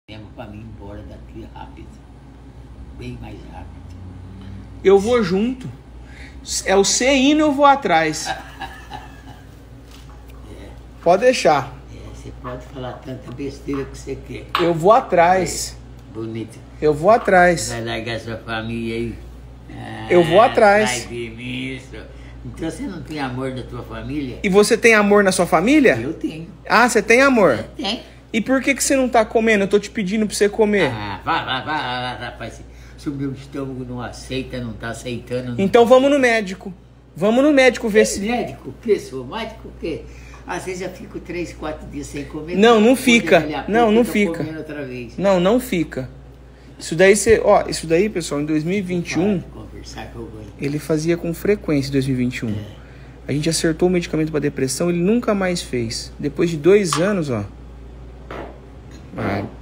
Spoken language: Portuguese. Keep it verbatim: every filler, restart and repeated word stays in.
Mesmo para mim ir embora daqui rápido, bem mais rápido. Eu vou junto. É o você indo, eu vou atrás. É, Pode deixar. é, você pode falar tanta besteira que você quer. Eu vou atrás. É, bonito. Eu vou atrás. Vai largar sua família aí. Ah, Eu vou atrás. Vai ver isso. Então você não tem amor da tua família? E você tem amor na sua família? Eu tenho. Ah, você tem amor? Eu tenho. E por que, que você não tá comendo? Eu tô te pedindo pra você comer. Ah, vai, vai, vai, vai, rapaz. Se o meu estômago não aceita, não tá aceitando. Não... Então vamos no médico. Vamos no médico ver se... Médico, o quê? Sou médico o quê? Às vezes eu fico três, quatro dias sem comer. Não, não Quando fica. dali a pouco Não, não eu tô fica. comendo outra vez. Não, não fica. Isso daí você... Ó, isso daí, pessoal, em dois mil e vinte e um, Para conversar com alguém. ele fazia com frequência em dois mil e vinte e um. A gente acertou o medicamento para depressão, ele nunca mais fez. Depois de dois anos, ó. Ah,